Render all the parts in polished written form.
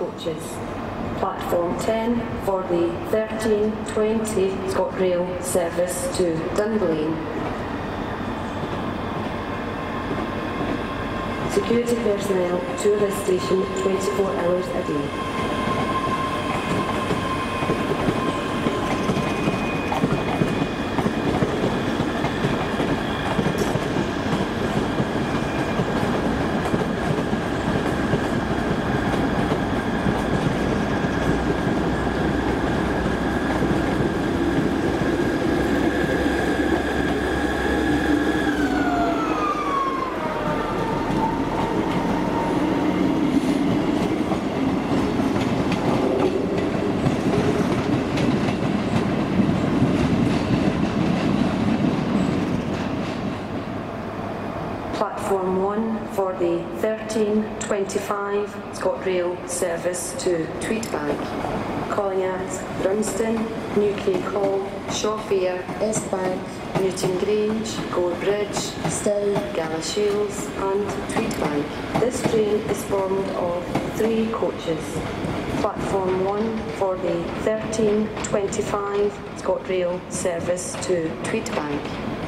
coaches. Platform 10 for the 13:20 ScotRail service to Dunblane. Security personnel to this station 24 hours a day. Platform 1 for the 13:25 ScotRail service to Tweedbank. Calling at Brunston, Newcraig Hall, Shawfair, Estbank, Newton Grange, Gore Bridge, Stow, Galashiels and Tweedbank. This train is formed of 3 coaches. Platform 1 for the 13:25 ScotRail service to Tweedbank.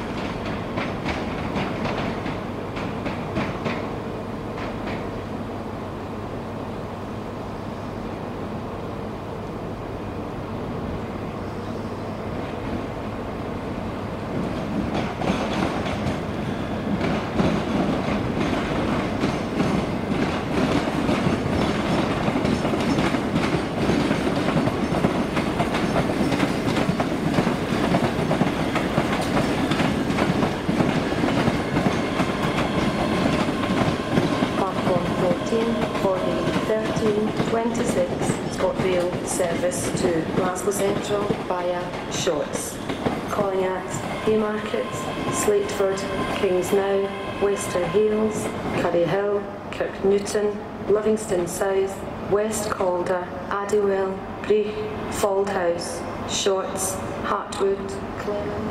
For the 13:26 ScotRail service to Glasgow Central via Shorts. Calling at Haymarket, Slateford, Kingsnow, Wester Hales, Curry Hill, Kirknewton, Livingston South, West Calder, Addywell, Breach, Fauldhouse, Shorts, Hartwood, Clement.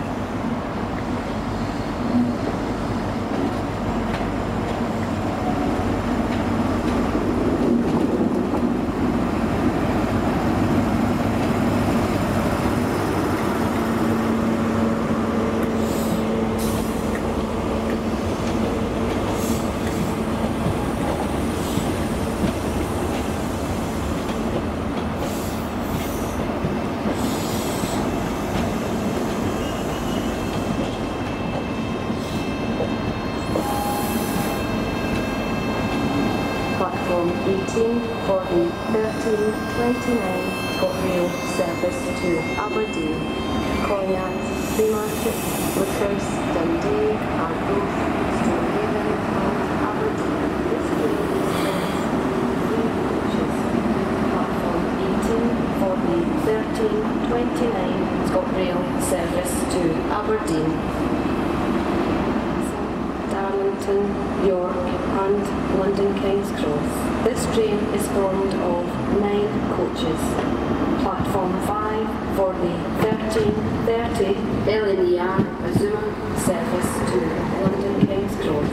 Platform 18 for the 13:29 ScotRail service to Aberdeen. Calling at Haymarket, Lickers, Dundee, Arbroath, Stonehaven and Aberdeen. This train is for 3 coaches. Platform 18 for the 13:29 ScotRail service to Aberdeen. Darlington, York and London King's Cross. This train is formed of 9 coaches. Platform 5 for the 13:30 LNER Azuma service to London King's Cross.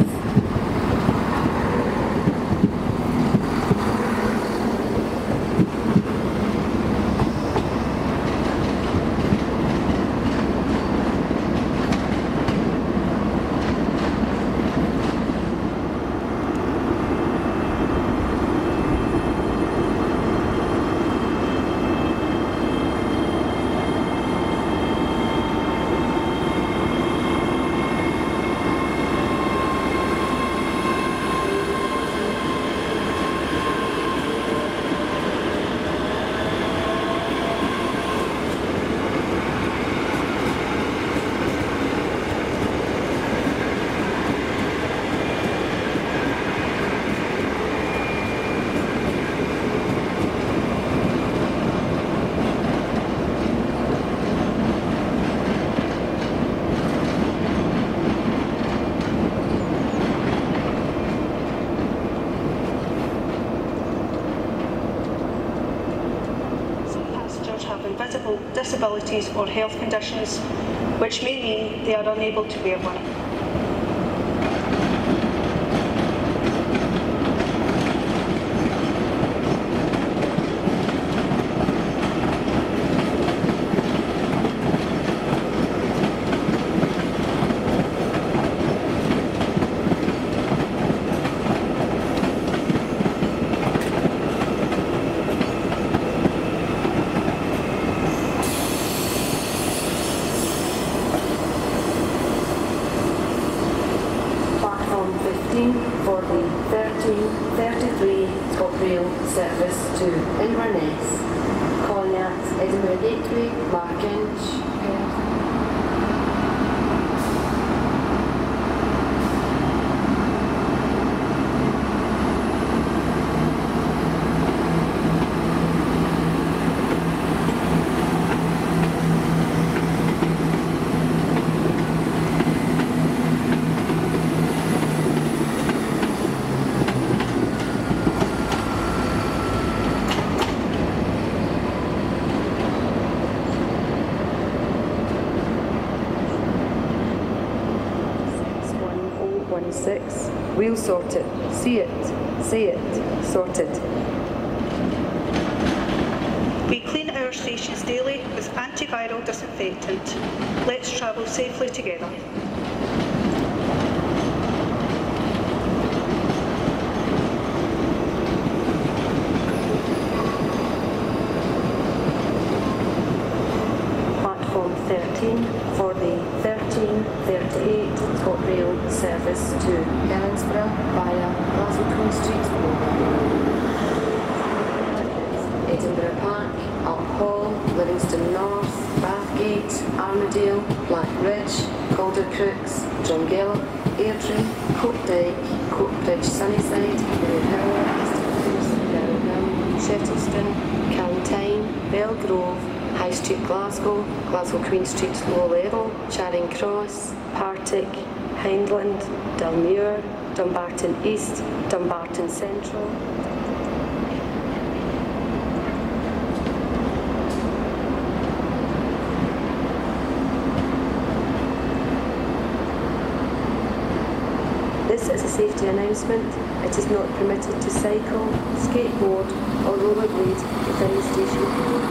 Invisible disabilities or health conditions, which may mean they are unable to wear one. the 13:33 ScotRail service to Inverness, calling at Edinburgh Gateway, Markinch, Perth. We'll sort it, see it, say it, sorted. We clean our stations daily with antiviral disinfectant. Let's travel safely together. Platform 13 for the 13:38 ScotRail service to Edinburgh via Glasgow Queen Street, Edinburgh Park, Uphall, Livingston North, Bathgate, Armadale, Black Ridge, Caldercrooks, Drumgallop, Airdrie, Coatdyke, Coatbridge, Sunnyside, Maryhill, Shettleston, Callantine, Belgrove, High Street Glasgow, Glasgow Queen Street Low Level, Charing Cross, Partick, Hindland, Dalmuir, Dumbarton East, Dumbarton Central. This is a safety announcement. It is not permitted to cycle, skateboard or rollerblade within the station.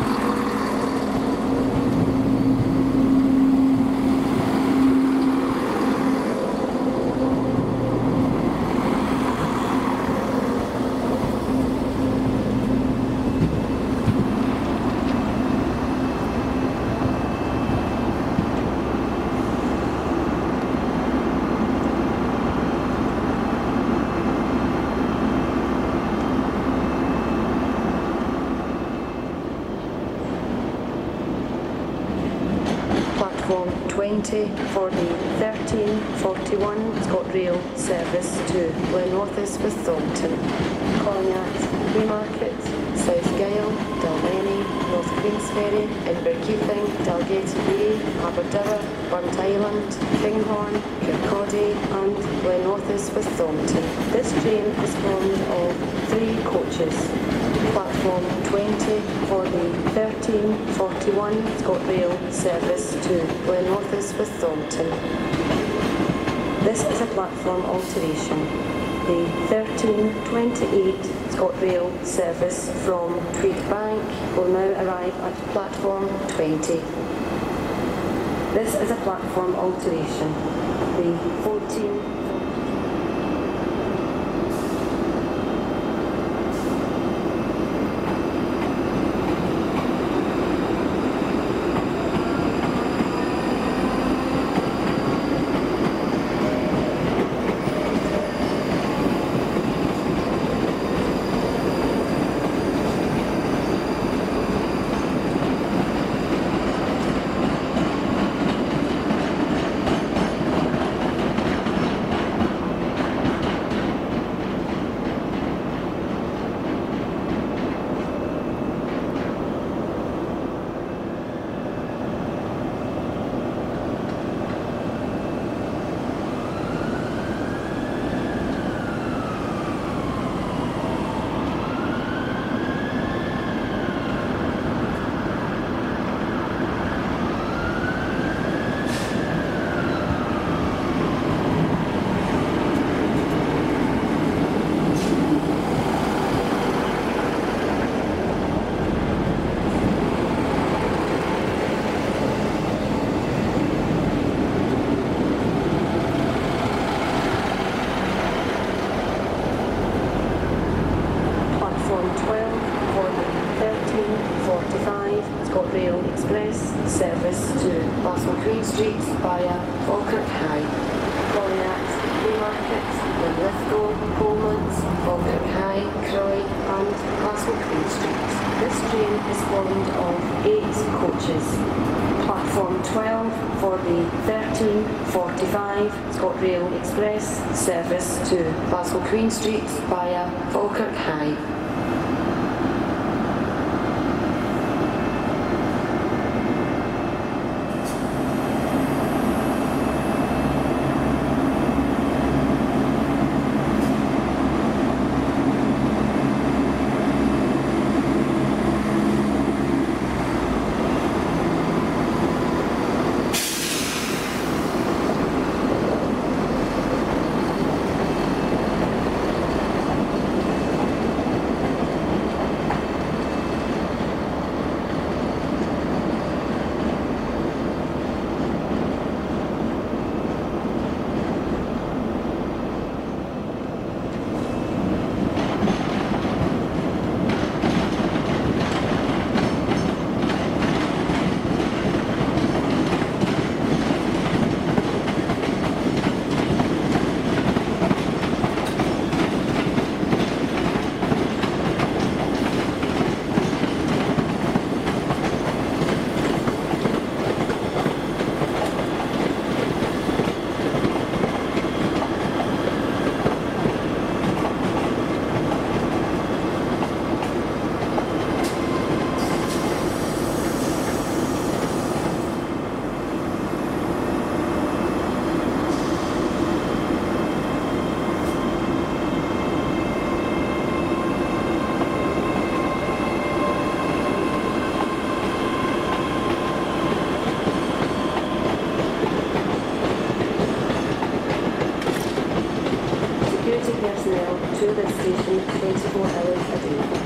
Platform 20 for the 13:41 ScotRail service to Glenrothes with Thornton, calling at Haymarket, South Gyle, Dalmeny, North Queensferry, Inverkeithing, Dalgety Bay, Aberdour, Burnt Island, Kinghorn, Kirkcaldy and Glenrothes with Thornton. This train is formed of 3 coaches. Platform 20 for the 13:41 ScotRail service to Glenrothes with Thornton. This is a platform alteration. The 13:28 ScotRail service from Tweedbank will now arrive at platform 20. This is a platform alteration. The 14 ScotRail Express service to Glasgow Queen Street via Falkirk High. calling at Haymarket, Linlithgow, Coleman's, Falkirk High, Crowley and Glasgow Queen Street. This train is formed of 8 coaches. Platform 12 for the 13:45 ScotRail Express service to Glasgow Queen Street via Falkirk High. Personnel to this station 24 hours a day.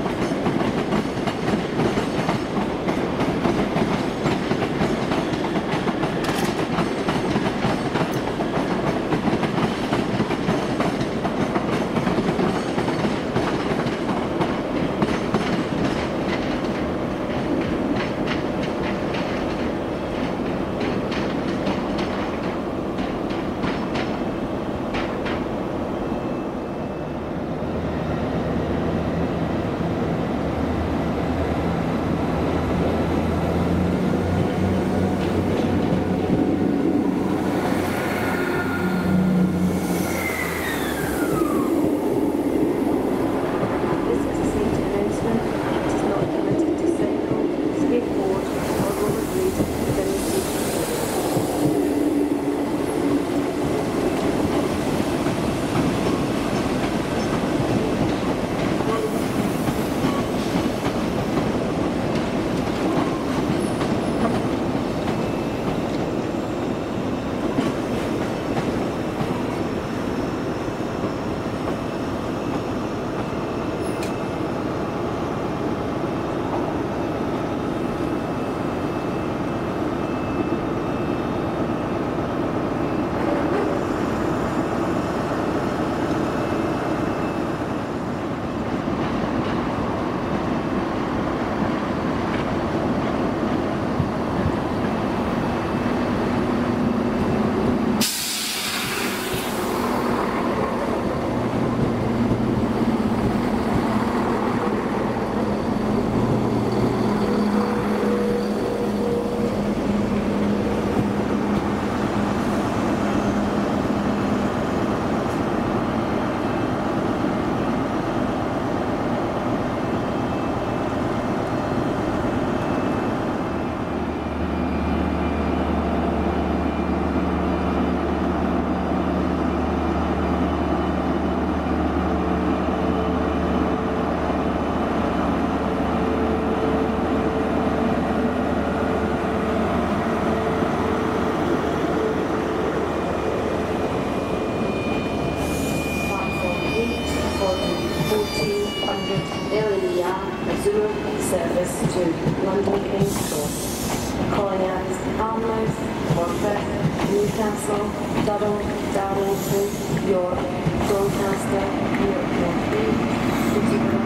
service to London King's Cross, calling at Alnmouth, Morpeth, Newcastle, Durham, Darlington, York, Doncaster, York North East, Edinburgh.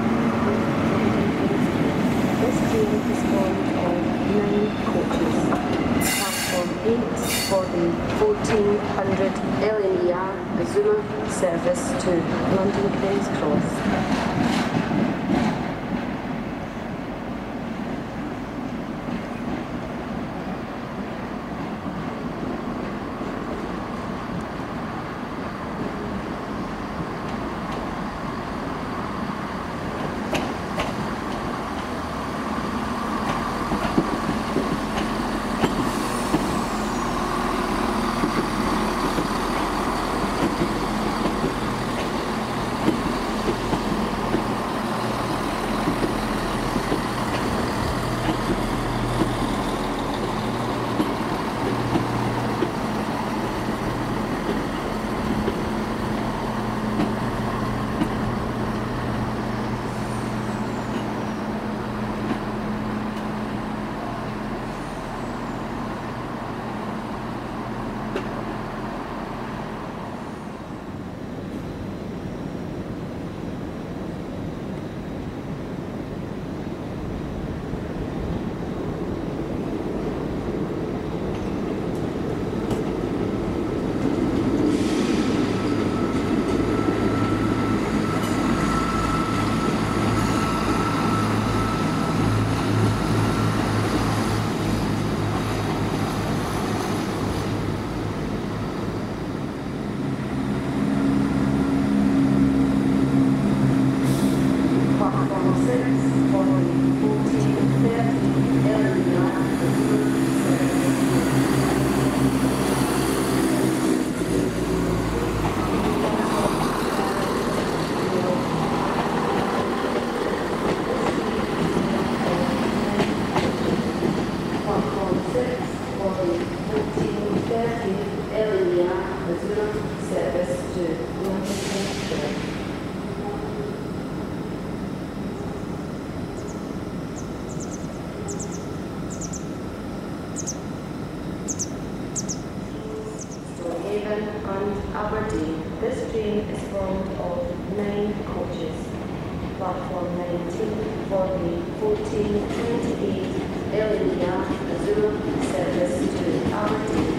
This train is formed of 9 coaches. Platform 8 for the 14 800 LNER Azuma service to London King's Cross. And Aberdeen. This train is formed of 9 coaches. Platform 19 for the 1428 LNER Azuma service to Aberdeen.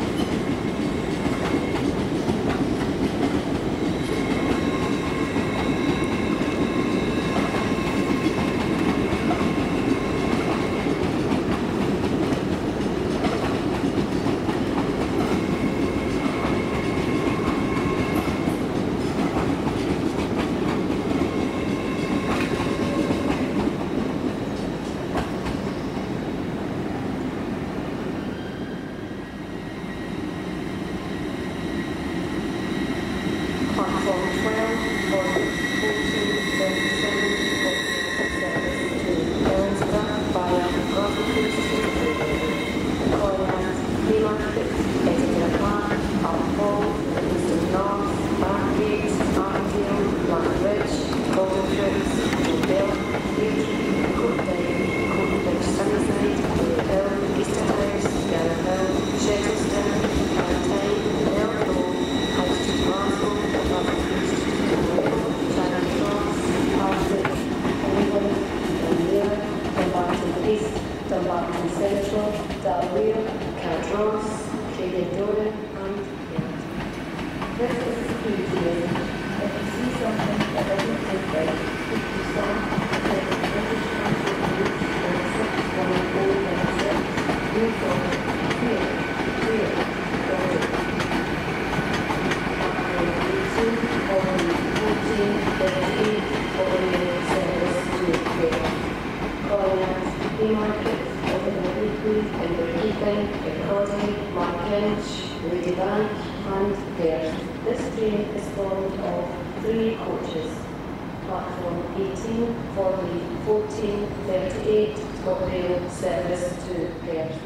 ScotRail service to Perth.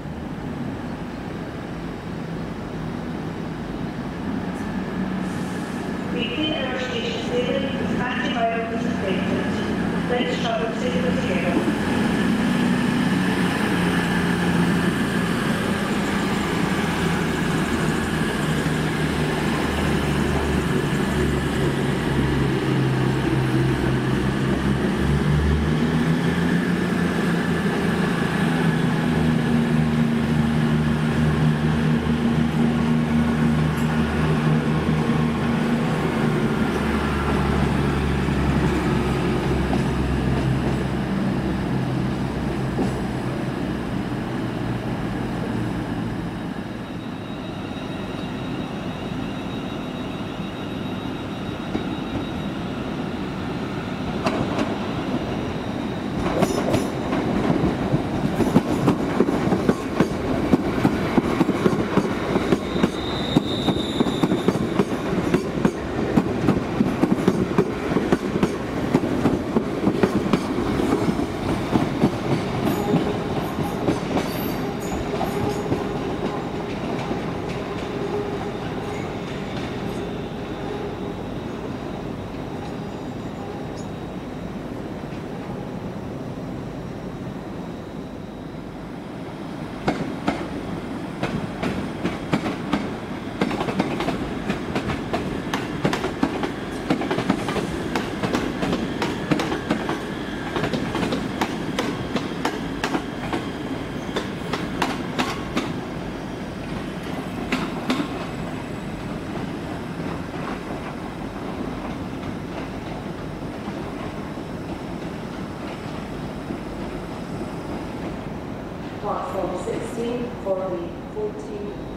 Weekly hour stations daily with antiviral disinfectant. Let's travel safely together. Same for the 14